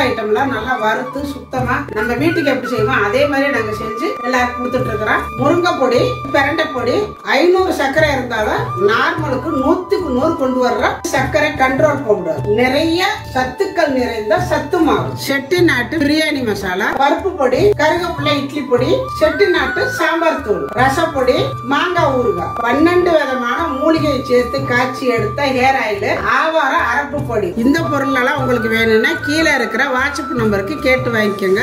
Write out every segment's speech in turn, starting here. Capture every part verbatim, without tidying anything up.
ஐட்டம்லாம் நல்லா வறுத்து சுத்தமா நம்ம வீட்டுக்கு எப்படி செய்வோம் அதே மாதிரி நாங்க செஞ்சு எல்லாருக்கும் கொடுத்துட்டு இருக்கிறோம். முருங்கை பொடி, பிரண்டை பொடி, ஐநூறு சர்க்கரை இருந்தாலும் நார்மலுக்கு நூத்துக்கு நூறு கொண்டு வர்ற சர்க்கரை கண்ட்ரோல் பவுடர், நிறைய சத்துக்கள் நிறைந்த சத்து மாவு, செட்டிநாட்டு பிரியாணி மசாலா, பருப்பு பொடி, கருவேப்பிலை இட்லி பொடி, செட்டிநாட்டு சாம்பார் தூள், ரசப்பொடி, மாங்காய் ஊறுகாய், பன்னெண்டு விதமான மூலிகையை சேர்த்து காய்ச்சி எடுத்த ஹேர் ஆயில், ஆவார அரப்பு பொடி. இந்த பொருள் எல்லாம் உங்களுக்கு வேணும்னா கீழே இருக்கிற வாட்ஸ்அப் நம்பருக்கு கேட்டு வாங்கிக்கோங்க.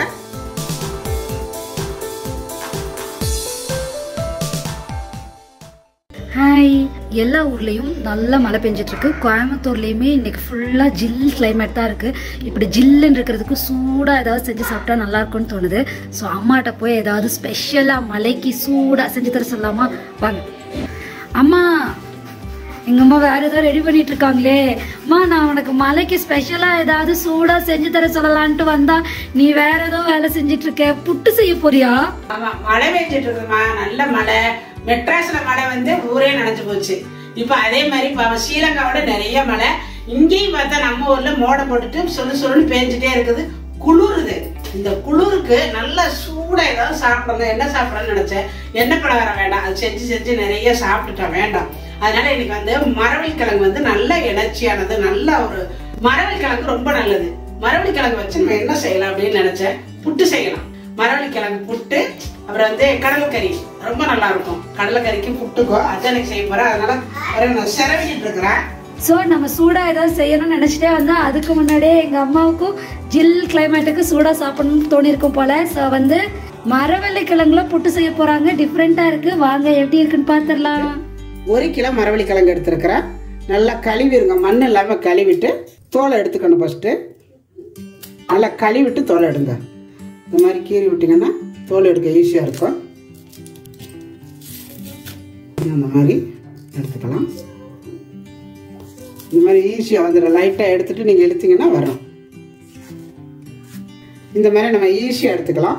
ஹாய், எல்லா ஊர்லேயும் நல்ல மழை பெஞ்சிட்டு இருக்கு. கோயம்புத்தூர்லேயுமே இன்னைக்கு ஃபுல்லாக ஜில் கிளைமேட் தான் இருக்குது. இப்படி ஜில்லுன்னு இருக்கிறதுக்கு சூடாக ஏதாவது செஞ்சு சாப்பிட்டா நல்லா இருக்கும்னு தோணுது. ஸோ அம்மாட்ட போய் ஏதாவது ஸ்பெஷலாக மலைக்கு சூடாக செஞ்சு தர சொல்லலாமா? வாங்க. அம்மா, எங்கள் அம்மா வேறு ஏதாவது ரெடி பண்ணிட்டு இருக்காங்களே. அம்மா, நான் உனக்கு மலைக்கு ஸ்பெஷலாக ஏதாவது சூடாக செஞ்சு தர சொல்லலான்ட்டு வந்தா நீ வேற ஏதோ வேலை செஞ்சிட்டு இருக்க. புட்டு செய்ய போறியா? ஆமா, மழை பெஞ்சிட்டு இருக்குமா, நல்ல மழை. மெட்ராஸ்ல மழை வந்து ஊரே நனைஞ்சு போச்சு. இப்ப அதே மாதிரி ஸ்ரீலங்காவோட நிறைய மழை. இங்கேயும் பார்த்தா நம்ம ஊர்ல மோட போட்டுட்டு சொல்லு சொல்லுன்னு பேஞ்சிட்டே இருக்குது. குளிருது. இந்த குளிருக்கு நல்ல சூடா ஏதாவது சாப்பிடணும். என்ன சாப்பிடணும்னு நினைச்சேன். எண்ணெய் பலகாரம் வேண்டாம், அது செஞ்சு செஞ்சு நிறைய சாப்பிட்டுட்டேன், வேண்டாம். அதனால இன்னைக்கு வந்து மரவள்ளி கிழங்கு வந்து நல்ல எனர்ஜியானது. நல்ல ஒரு மரவள்ளி கிழங்கு ரொம்ப நல்லது. மரவள்ளி கிழங்கு வச்சு நம்ம என்ன செய்யலாம் அப்படின்னு நினைச்சேன். புட்டு செய்யலாம். மரவள்ளி கிழங்கு புட்டு, அப்புறம் வந்து கடலைக்கறி ரொம்ப நல்லா இருக்கும். கடலைக்கறிக்கும் புட்டுக்கும் அதான் எனக்கு செய்ய போறேன். அதனால நான் செரவிக்கிட்டு இருக்கிறேன். ஸோ நம்ம சூடாக ஏதாவது செய்யணும்னு நினச்சிட்டே வந்தால் அதுக்கு முன்னாடியே எங்கள் அம்மாவுக்கும் ஜில் கிளைமேட்டுக்கு சூடாக சாப்பிடணும்னு தோணியிருக்கும் போல். ஸோ வந்து மரவள்ளி கிழங்குல புட்டு செய்ய போகிறாங்க. டிஃப்ரெண்ட்டாக இருக்குது. வாங்க எப்படி இருக்குன்னு பார்த்துடலாம். ஒரு கிலோ மரவள்ளி கிழங்கு எடுத்துருக்கிறேன். நல்லா கழுவிடுங்க. மண் இல்லாமல் கழுவிட்டு தோலை எடுத்துக்கணும். ஃபஸ்ட்டு நல்லா கழுவிட்டு தோலை எடுங்க. இந்த மாதிரி கீறி விட்டிங்கன்னா தோல் எடுக்க ஈஸியாக இருக்கும். இந்த மாதிரி எடுத்துக்கலாம். இந்த மாதிரி ஈஸியாக வந்துடும். லைட்டாக எடுத்துகிட்டு நீங்கள் எடுத்தீங்கன்னா வரும். இந்த மாதிரி நம்ம ஈஸியாக எடுத்துக்கலாம்.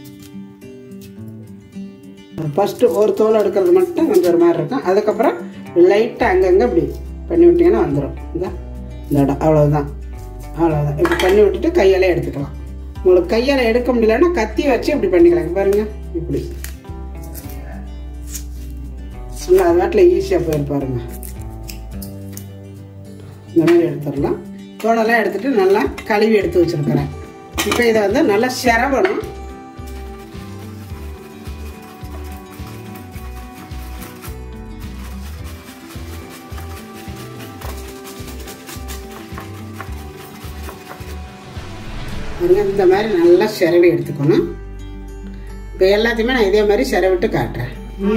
ஃபஸ்ட்டு ஒரு தோல் எடுக்கிறது மட்டும் கொஞ்சம் ஒரு மாதிரி இருக்கும். அதுக்கப்புறம் லைட்டாக அங்கங்கே இப்படி பண்ணி விட்டிங்கன்னா வந்துடும். இந்த இந்த இடம் அவ்வளோதான் அவ்வளோதான் இப்படி பண்ணி விட்டுட்டு கையாலே எடுத்துக்கலாம். உங்களுக்கு கையால் எடுக்க முடியலன்னா கத்தி வச்சு இப்படி பண்ணிக்கலாம். பாருங்கள், இப்படி நல்லா அது வாட்டில் ஈஸியாக போயிரு பாருங்க. இந்த மாதிரி எடுத்துடலாம். தோலெல்லாம் எடுத்துகிட்டு நல்லா கழுவி எடுத்து வச்சுருக்கிறேன். இப்போ இதை வந்து நல்லா செரவணும். இந்த மாதிரி நல்லா செரவி எடுத்துக்கணும். இப்போ எல்லாத்தையுமே நான் இதே மாதிரி செரவிட்டு காட்டுறேன்.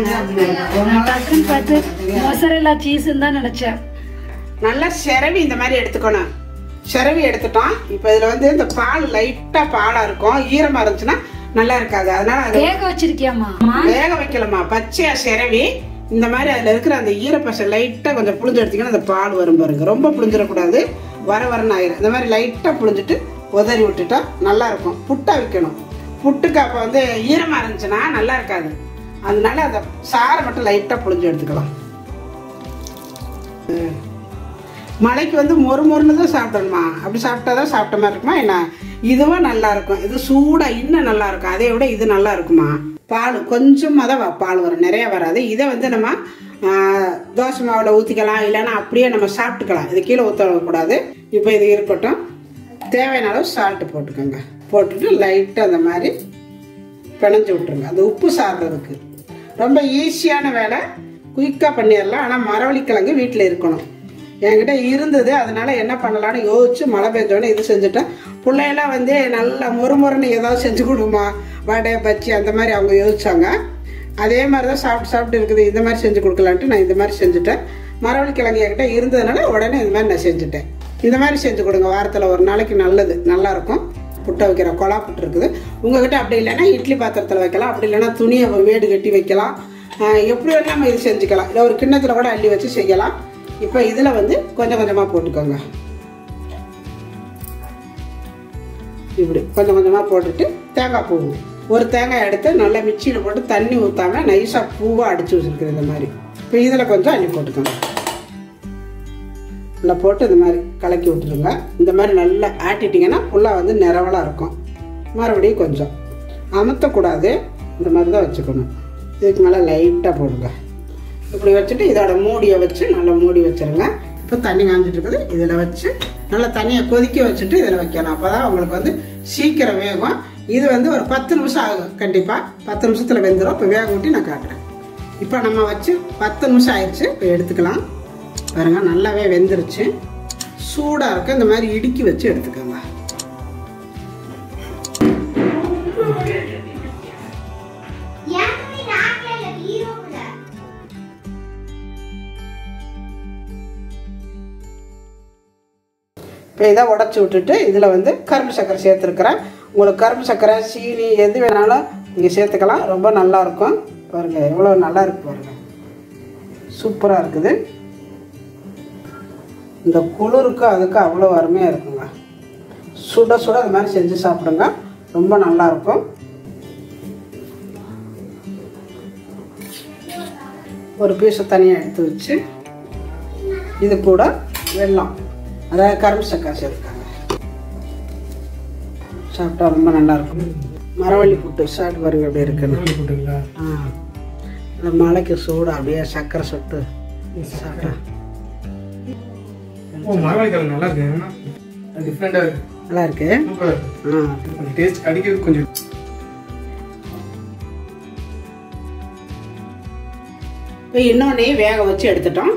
நல்லா செரவி இந்த மாதிரி எடுத்துக்கணும். செரவி எடுத்துட்டோம். இப்போ இதில் வந்து இந்த பால் லைட்டாக பாலாக இருக்கும். ஈரமாக இருந்துச்சுன்னா நல்லா இருக்காது. அதனால வேக வச்சிருக்கியாமா? வேக வைக்கலாமா, பச்சையா செரவி இந்த மாதிரி அதில் இருக்கிற அந்த ஈரப்பசை லைட்டாக கொஞ்சம் புளிஞ்சு எடுத்திங்கன்னா அந்த பால் வரும் பாருங்க. ரொம்ப புளிஞ்சிடக்கூடாது, வர வரன்னு ஆயிரும். இந்த மாதிரி லைட்டாக புளிஞ்சிட்டு உதறி விட்டுட்டா நல்லா இருக்கும். புட்டா வைக்கணும். புட்டுக்கு அப்போ வந்து ஈரமாக இருந்துச்சுன்னா நல்லா இருக்காது. அதனால அந்த சாரை மட்டும் லைட்டாக புளிஞ்சு எடுத்துக்கலாம். மழைக்கு வந்து மொறு மொறுன்னு தான் சாப்பிடணுமா? அப்படி சாப்பிட்டா தான் சாப்பிட்ட மாதிரி இருக்குமா என்ன? இதுவும் நல்லா இருக்கும். இது சூடாக இன்னும் நல்லா இருக்கும். அதை விட இது நல்லா இருக்குமா? பால் கொஞ்சமாக தான் பால் வரும், நிறைய வராது. இதை வந்து நம்ம தோசை மாவில் ஊற்றிக்கலாம், இல்லைன்னா அப்படியே நம்ம சாப்பிட்டுக்கலாம். இது கீழே ஊற்றக்கூடாது. இப்போ இது இருக்கட்டும். தேவையான அளவு சால்ட்டு போட்டுக்கோங்க. போட்டுட்டு லைட்டாக அந்த மாதிரி பிணைஞ்சு விட்டுருங்க. அந்த உப்பு சாப்பிட்றதுக்கு ரொம்ப ஈஸியான வேலை, குயிக்காக பண்ணிடலாம். ஆனால் மரவள்ளி கிழங்கு வீட்டில் இருக்கணும். என்கிட்ட இருந்தது, அதனால என்ன பண்ணலான்னு யோசிச்சு மழை பெஞ்சோடனே இது செஞ்சுட்டேன். பிள்ளையெல்லாம் வந்து நல்லா மொறுமொறுன்னு ஏதாவது செஞ்சு கொடுமா, வடை பச்சி அந்த மாதிரி அவங்க யோசிச்சாங்க. அதே மாதிரி தான் சாப்பிட்டு சாப்பிட்டு இருக்குது. இந்த மாதிரி செஞ்சு கொடுக்கலான்ட்டு நான் இந்த மாதிரி செஞ்சுட்டேன். மரவள்ளி கிழங்கு என்கிட்ட இருந்ததுனால உடனே இந்த மாதிரி நான் செஞ்சுட்டேன். இந்த மாதிரி செஞ்சு கொடுங்க. வாரத்தில் ஒரு நாளைக்கு நல்லது, நல்லாயிருக்கும். புட்டை வைக்கிற கொலா புட்டு இருக்குது உங்ககிட்ட. அப்படி இல்லைன்னா இட்லி பாத்திரத்தில் வைக்கலாம். அப்படி இல்லைன்னா துணியை வேடு கட்டி வைக்கலாம். எப்படி வேணால் நம்ம இது செஞ்சுக்கலாம். இல்லை ஒரு கிண்ணத்தில் கூட அள்ளி வச்சு செய்யலாம். இப்போ இதில் வந்து கொஞ்சம் கொஞ்சமாக போட்டுக்கோங்க. இப்படி கொஞ்சம் கொஞ்சமாக போட்டுட்டு தேங்காய் பூ ஒரு தேங்காய் எடுத்து நல்லா மிக்சியில் போட்டு தண்ணி ஊற்றாமல் நைஸாக பூவாக அடித்து வச்சுருக்குது இந்த மாதிரி. இப்போ இதில் கொஞ்சம் அள்ளி போட்டுக்கோங்க. நல்லா போட்டு இந்த மாதிரி கலக்கி விட்டுருங்க. இந்த மாதிரி நல்லா ஆட்டிட்டிங்கன்னா ஃபுல்லாக வந்து நிறவலாக இருக்கும். மறுபடியும் கொஞ்சம் அமுத்தக்கூடாது, இந்த மாதிரி தான் வச்சுக்கணும். இதுக்கு மேலே லைட்டாக போடுங்க. இப்படி வச்சுட்டு இதோட மூடியை வச்சு நல்லா மூடி வச்சுருங்க. இப்போ தண்ணி காஞ்சிட்டு இருக்குது, இதில் வச்சு நல்லா தண்ணியை கொதிக்க வச்சுட்டு இதில் வைக்கணும். அப்போ தான் உங்களுக்கு வந்து சீக்கிரம் வேகும். இது வந்து ஒரு பத்து நிமிஷம் ஆகும், கண்டிப்பாக பத்து நிமிஷத்தில் வெந்துடும். இப்போ வேக ஊட்டி நான் காட்டுறேன். இப்போ நம்ம வச்சு பத்து நிமிஷம் ஆயிடுச்சு. இப்போ எடுத்துக்கலாம். பாருங்கள், நல்லாவே வெந்துருச்சு. சூடாக இருக்குது, இந்த மாதிரி இடுக்கி வச்சு எடுத்துக்கோங்க. இப்போ இதை உடச்சி விட்டுட்டு இதில் வந்து கரும்பு சர்க்கரை சேர்த்துருக்குறேன். உங்களுக்கு கரும்பு சர்க்கரை சீனி எது வேணாலும் நீங்கள் சேர்த்துக்கலாம். ரொம்ப நல்லாயிருக்கும். பாருங்கள் எவ்வளோ நல்லா இருக்குது பாருங்கள், சூப்பராக இருக்குது. இந்த குளிருக்கு அதுக்கு அவ்வளோ அருமையாக இருக்குங்க. சுட சுட அது மாதிரி செஞ்சு சாப்பிடுங்க, ரொம்ப நல்லாயிருக்கும். ஒரு பீஸை தனியாக எடுத்து வச்சு இது கூட வெல்லம், அதாவது கரும்பு சர்க்கரை சேர்த்துக்காங்க. சாப்பிட்டா ரொம்ப நல்லாயிருக்கும். மரவள்ளி புட்டு சாப்பிட்டு பாருங்க அப்படியே இருக்குன்னு. ஆ, இந்த மலைக்கு சூடு அப்படியே சர்க்கரை சொட்டு சாப்பிட்டா நல்லா இருக்கு. நல்லா இருக்கு. டேஸ்ட் அடிக்கிறது கொஞ்சம். இப்போ இன்னொன்னே வேக வச்சு எடுத்துட்டோம்.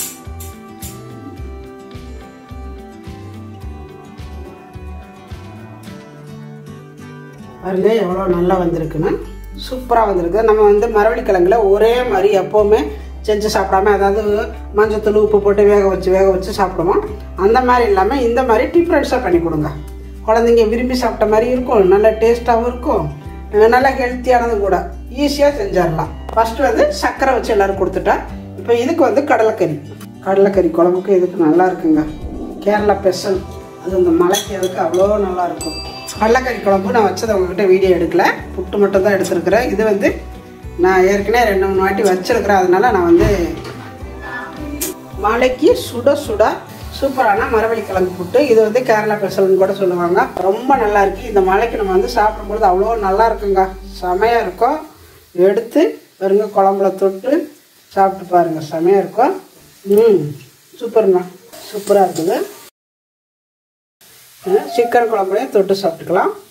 பாருங்க எவ்வளோ நல்லா வந்திருக்குன்னு, சூப்பராக வந்திருக்கு. நம்ம வந்து மரவள்ளி கிழங்குல ஒரே மாதிரி எப்போவுமே செஞ்சு சாப்பிடாம, அதாவது மஞ்சத்தூள் உப்பு போட்டு வேக வச்சு வேக வச்சு சாப்பிடுவோம். அந்த மாதிரி இல்லாமல் இந்த மாதிரி டிஃப்ரெண்ட்ஸாக பண்ணி கொடுங்க. குழந்தைங்க விரும்பி சாப்பிட்ட மாதிரி இருக்கும், நல்லா டேஸ்ட்டாகவும் இருக்கும், நல்லா ஹெல்த்தியானதும் கூட. ஈஸியாக செஞ்சிடலாம். ஃபஸ்ட்டு வந்து சர்க்கரை வச்சு எல்லோரும் கொடுத்துட்டேன். இப்போ இதுக்கு வந்து கடலைக்கறி கடலைக்கறி குழம்புக்கு இதுக்கு நல்லா இருக்குங்க. கேரளா ஸ்பெஷல், அது இந்த மலைக்கு அதுக்கு அவ்வளோ நல்லாயிருக்கும். கடலைக்கறி குழம்பு நான் வச்சதை உங்ககிட்ட வீடியோ எடுக்கல, புட்டு மட்டும் தான் எடுத்துருக்குறேன். இது வந்து நான் ஏற்கனவே ரெண்டு மூணு வாட்டி வச்சுருக்கிறேன். அதனால நான் வந்து மலைக்கு சுட சுட சூப்பரான மரவள்ளி கிழங்கு புட்டு. இது வந்து கேரளா ஸ்பெஷல்னு கூட சொல்லுவாங்க. ரொம்ப நல்லா இருக்குது. இந்த மலைக்கு நம்ம வந்து சாப்பிடும்பொழுது அவ்வளோ நல்லா இருக்குங்க, செமையாக இருக்கும். எடுத்து பாருங்க, குழம்புல தொட்டு சாப்பிட்டு பாருங்கள், செமையாக இருக்கும். ம், சூப்பருங்க, சூப்பராக இருக்குது. சிக்கன் குழம்புலையும் தொட்டு சாப்பிட்டுக்கலாம்.